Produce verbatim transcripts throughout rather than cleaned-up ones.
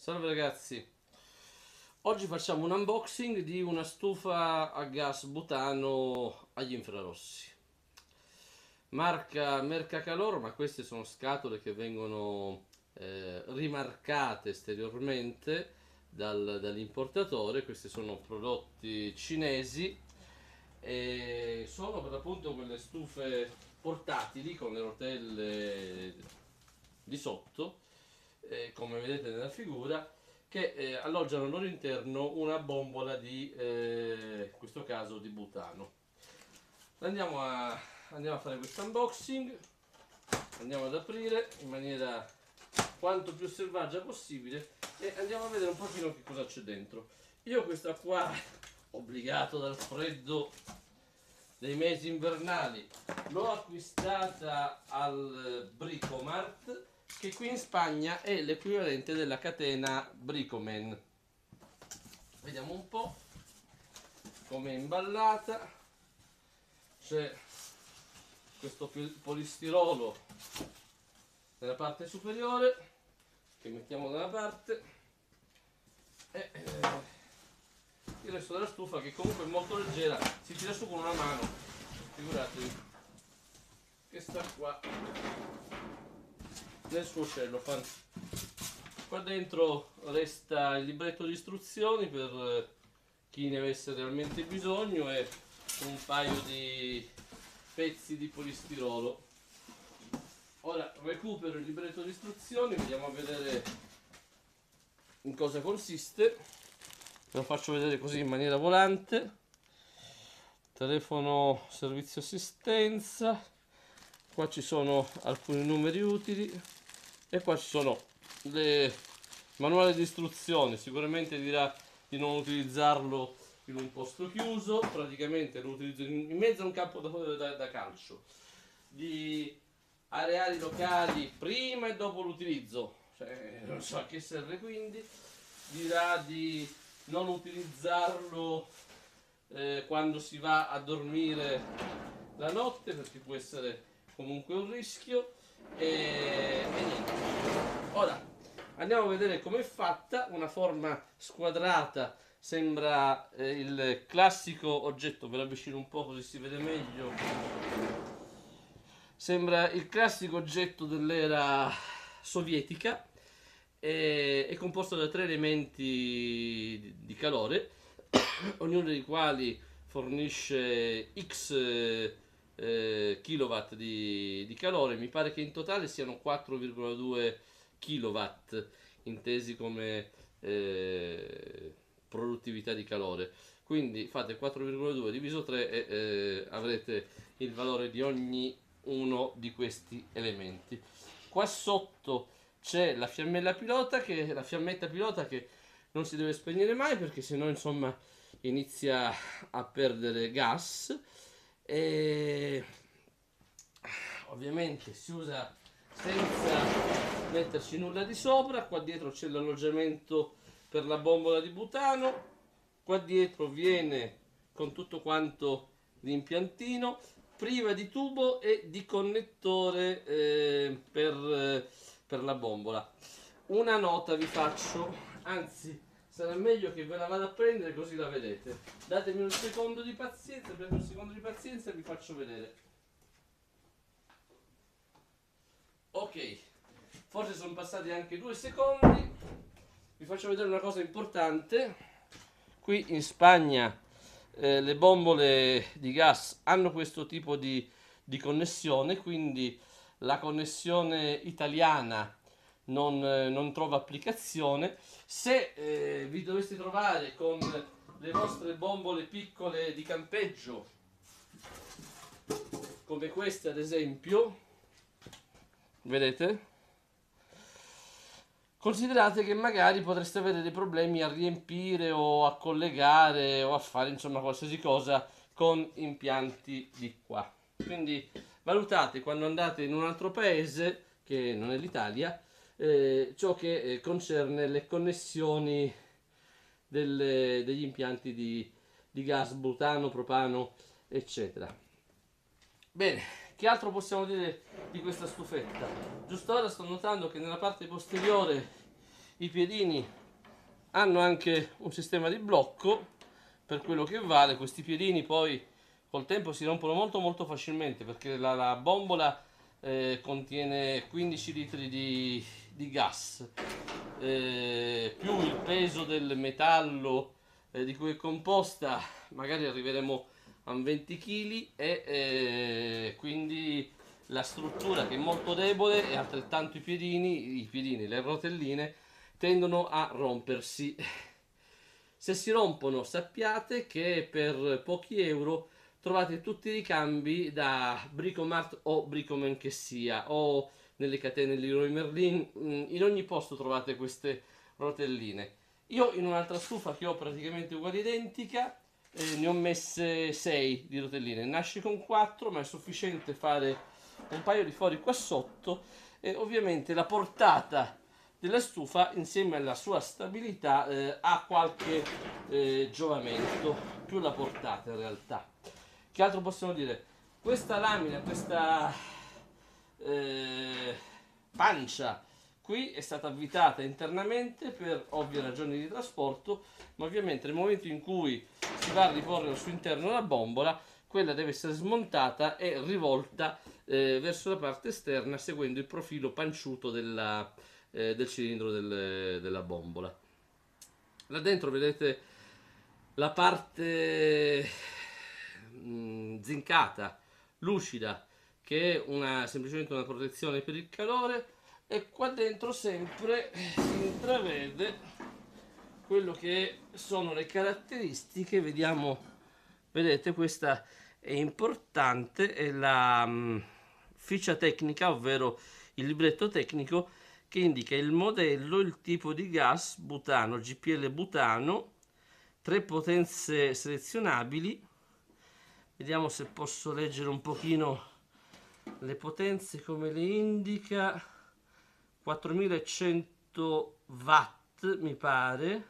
Salve ragazzi, oggi facciamo un unboxing di una stufa a gas butano agli infrarossi, marca Mercacalor, ma queste sono scatole che vengono eh, rimarcate esteriormente dal, dall'importatore. Questi sono prodotti cinesi e sono per l'appunto quelle stufe portatili con le rotelle di sotto, eh, come vedete nella figura, che eh, alloggiano al loro interno una bombola di, eh, in questo caso, di butano. Andiamo a, andiamo a fare questo unboxing, andiamo ad aprire in maniera quanto più selvaggia possibile e andiamo a vedere un pochino che cosa c'è dentro. Io questa qua, obbligato dal freddo dei mesi invernali, l'ho acquistata al Bricomart, che qui in Spagna è l'equivalente della catena Bricomen. Vediamo un po' come è imballata. C'è questo polistirolo nella parte superiore che mettiamo da una parte e eh, il resto della stufa, che comunque è molto leggera, si tira su con una mano. Figuratevi che sta qua nel suo cellophane. Qua dentro resta il libretto di istruzioni per chi ne avesse realmente bisogno e un paio di pezzi di polistirolo. Ora recupero il libretto di istruzioni, vediamo a vedere in cosa consiste. Ve lo faccio vedere così in maniera volante. Telefono servizio assistenza, qua ci sono alcuni numeri utili e qua ci sono le manuali di istruzioni. Sicuramente dirà di non utilizzarlo in un posto chiuso, praticamente lo utilizzo in mezzo a un campo da, da, da calcio, di areali locali prima e dopo l'utilizzo, cioè, non so a che serve, quindi dirà di non utilizzarlo eh, quando si va a dormire la notte, perché può essere comunque un rischio e, e niente. Ora andiamo a vedere com'è fatta. Una forma squadrata, sembra eh, il classico oggetto, ve lo avvicino un po' così si vede meglio, sembra il classico oggetto dell'era sovietica. È, è composto da tre elementi di, di calore, ognuno dei quali fornisce x eh, kilowatt di, di calore. Mi pare che in totale siano quattro virgola due kilowatt, intesi come eh, produttività di calore. Quindi fate quattro virgola due diviso tre e eh, avrete il valore di ogni uno di questi elementi. Qua sotto c'è la fiammella pilota, che la fiammetta pilota che non si deve spegnere mai, perché sennò insomma inizia a perdere gas, e ovviamente si usa senza metterci nulla di sopra. Qua dietro c'è l'alloggiamento per la bombola di butano, qua dietro viene con tutto quanto l'impiantino, priva di tubo e di connettore eh, per, per la bombola. Una nota vi faccio, anzi sarà meglio che ve la vada a prendere così la vedete. Datemi un secondo di pazienza, prendo un secondo di pazienza e vi faccio vedere. Ok, forse sono passati anche due secondi. Vi faccio vedere una cosa importante. Qui in Spagna eh, le bombole di gas hanno questo tipo di, di connessione, quindi la connessione italiana non, eh, non trova applicazione. Se eh, vi doveste trovare con le vostre bombole piccole di campeggio, come queste ad esempio, vedete? Considerate che magari potreste avere dei problemi a riempire o a collegare o a fare insomma qualsiasi cosa con impianti di qua. Quindi valutate quando andate in un altro paese, che non è l'Italia, eh, ciò che eh, concerne le connessioni delle, degli impianti di, di gas, butano, propano, eccetera. Bene, che altro possiamo dire di questa stufetta? Giusto ora sto notando che nella parte posteriore I piedini hanno anche un sistema di blocco, per quello che vale. Questi piedini poi col tempo si rompono molto molto facilmente, perché la, la bombola eh, contiene quindici litri di, di gas, eh, più il peso del metallo eh, di cui è composta, magari arriveremo a venti chili, e eh, quindi la struttura, che è molto debole, e altrettanto i piedini, i piedini, le rotelline tendono a rompersi. Se si rompono, sappiate che per pochi euro trovate tutti i ricambi da Bricomart o Bricoman che sia, o nelle catene Leroy Merlin. In ogni posto trovate queste rotelline. Io in un'altra stufa che ho praticamente uguale identica eh, ne ho messe sei di rotelline. Nasce con quattro, ma è sufficiente fare un paio di fori qua sotto, e ovviamente la portata della stufa, insieme alla sua stabilità, eh, ha qualche eh, giovamento, più la portata in realtà. Che altro possiamo dire? Questa lamina, questa eh, pancia qui è stata avvitata internamente per ovvie ragioni di trasporto, ma ovviamente nel momento in cui si va a riporre al suo interno la bombola, quella deve essere smontata e rivolta eh, verso la parte esterna, seguendo il profilo panciuto della, eh, del cilindro del, della bombola. Là dentro vedete la parte mh, zincata, lucida, che è una, semplicemente una protezione per il calore, e qua dentro sempre si intravede quello che sono le caratteristiche. Vediamo, vedete, questa è importante, è la mh, ficha tecnica, ovvero il libretto tecnico, che indica il modello, il tipo di gas butano, G P L butano, tre potenze selezionabili. Vediamo se posso leggere un pochino le potenze come le indica. quattromilacento watt mi pare,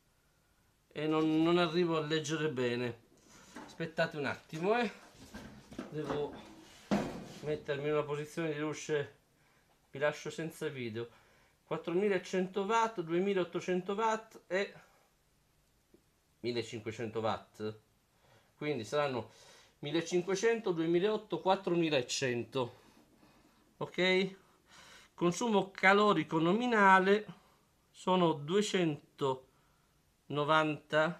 e non, non arrivo a leggere bene. Aspettate un attimo, eh. Devo mettermi in una posizione di luce. Vi lascio senza video. quattromilacento watt, duemilaottocento watt e millecinquecento watt. Quindi saranno millecinquecento, duemilaotto, quattromilacento. Ok? Consumo calorico nominale sono duecentonovanta,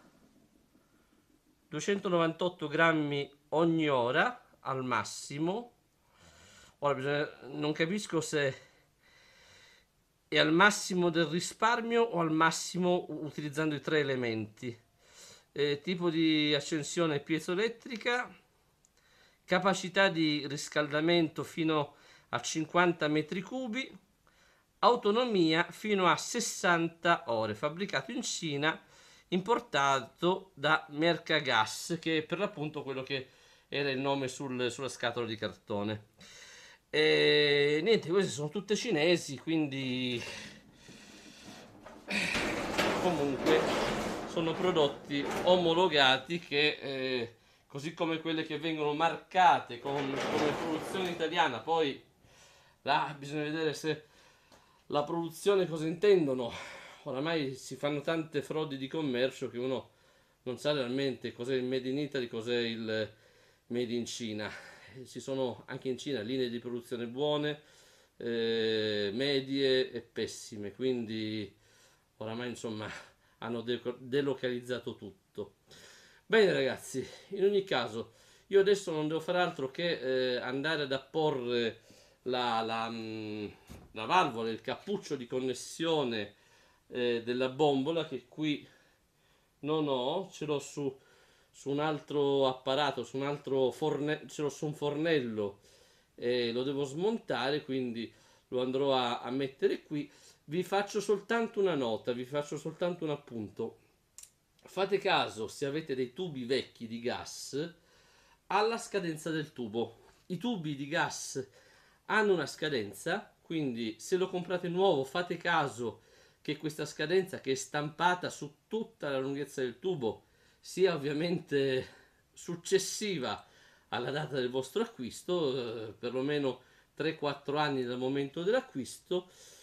duecentonovantotto grammi ogni ora al massimo. Ora bisogna, non capisco se è al massimo del risparmio o al massimo utilizzando i tre elementi. Eh, tipo di accensione piezoelettrica, capacità di riscaldamento fino a cinquanta metri cubi, autonomia fino a sessanta ore, fabbricato in Cina, importato da Mercagas, che è per l'appunto quello che era il nome sul, sulla scatola di cartone. E niente, queste sono tutte cinesi, quindi comunque sono prodotti omologati che eh, così come quelle che vengono marcate con, come produzione italiana, poi là bisogna vedere se la produzione cosa intendono. Oramai si fanno tante frodi di commercio che uno non sa realmente cos'è il made in Italy, cos'è il made in Cina. Ci sono anche in Cina linee di produzione buone, eh, medie e pessime, quindi oramai insomma hanno de- delocalizzato tutto. Bene ragazzi, in ogni caso io adesso non devo fare altro che eh, andare ad apporre la, la, mh, la valvola, il cappuccio di connessione eh, della bombola, che qui non ho, ce l'ho su, su un altro apparato, su un altro fornello, ce l'ho su un fornello, e lo devo smontare, quindi lo andrò a, a mettere qui. Vi faccio soltanto una nota, vi faccio soltanto un appunto. Fate caso, se avete dei tubi vecchi di gas, alla scadenza del tubo. I tubi di gas hanno una scadenza, quindi se lo comprate nuovo fate caso che questa scadenza, che è stampata su tutta la lunghezza del tubo, sia ovviamente successiva alla data del vostro acquisto, eh, perlomeno tre quattro anni dal momento dell'acquisto.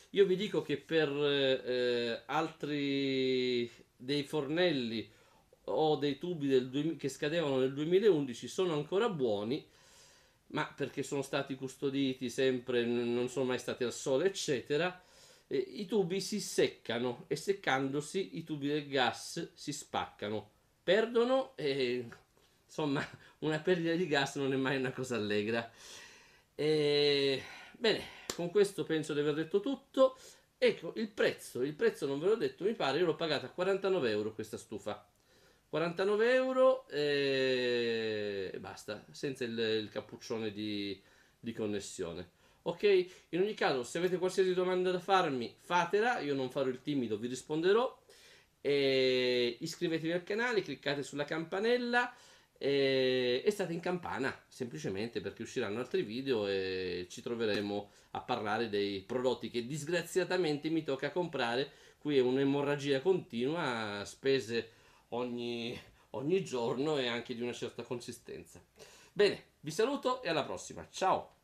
Io vi dico che per eh, altri dei fornelli o dei tubi del duemila che scadevano nel duemilaundici sono ancora buoni, ma perché sono stati custoditi sempre, n- non sono mai stati al sole, eccetera. eh, I tubi si seccano e seccandosi i tubi del gas si spaccano, perdono e insomma una perdita di gas non è mai una cosa allegra. E, bene, con questo penso di aver detto tutto. Ecco, il prezzo, il prezzo non ve l'ho detto, mi pare, io l'ho pagata a quarantanove euro questa stufa. quarantanove euro e, e basta, senza il, il cappuccione di, di connessione. Ok, in ogni caso, se avete qualsiasi domanda da farmi, fatela, io non farò il timido, vi risponderò. E iscrivetevi al canale, cliccate sulla campanella e, e state in campana, semplicemente perché usciranno altri video e ci troveremo a parlare dei prodotti che disgraziatamente mi tocca comprare. Qui è un'emorragia continua, spese ogni, ogni giorno e anche di una certa consistenza. Bene, vi saluto e alla prossima. Ciao!